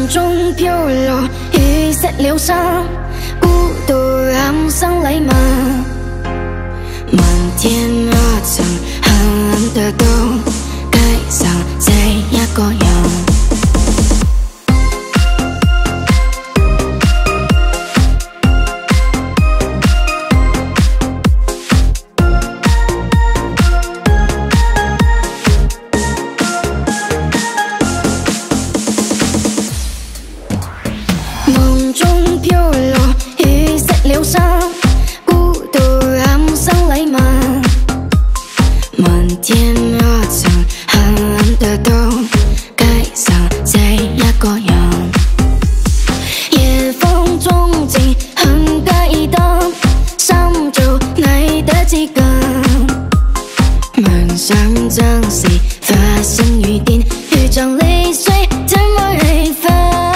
梦中飘落，雨湿了衫，孤獨喊聲禮物。漫天熱塵，很冷的都蓋上這一個人。夢中飄落，雨濕了衫，孤獨喊聲禮物。漫天熱塵，很冷的都蓋上這一個人。夜風中靜，很簡單，想做你的知己。夢想將是發生雨點，如像淚水怎麼氣分？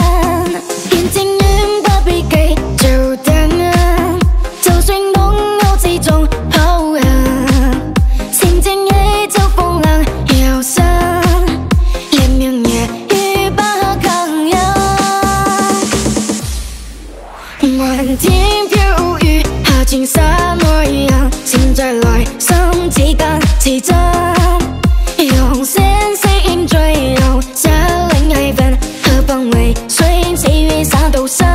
漫天飄雨，下情灑愛人，現在來生之間是真，用sen色應最柔，這令氣氛何妨為誰似雨灑到身。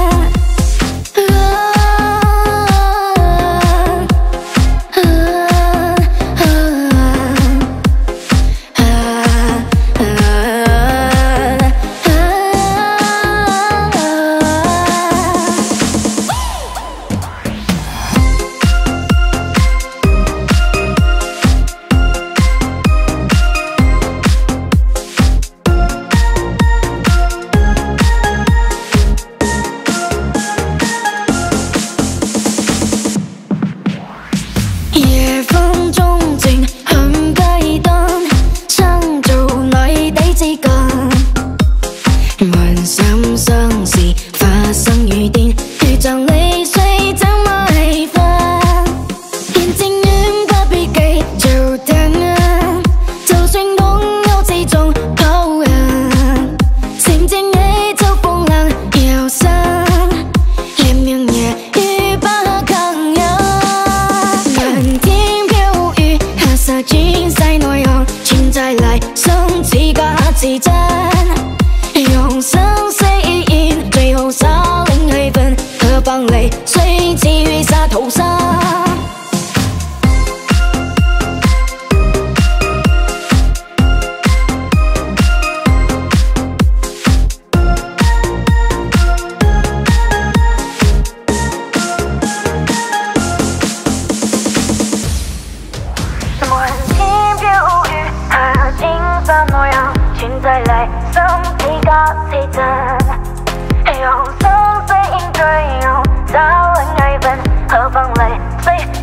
夜風中靜，很簡單，想做你的知己。夢想相似，發生雨點，如像淚水怎麼氣分？連情願不必記就得，就算東歐之中好人，晴天也就風浪搖身，連明夜雨不可有。盡世內容，全在嚟生似假似真，用生死演最後灑令氣氛，何妨淚水似雨灑頭上。全在嚟生似假似真，用生死應最柔，灑令氣氛，何妨淚水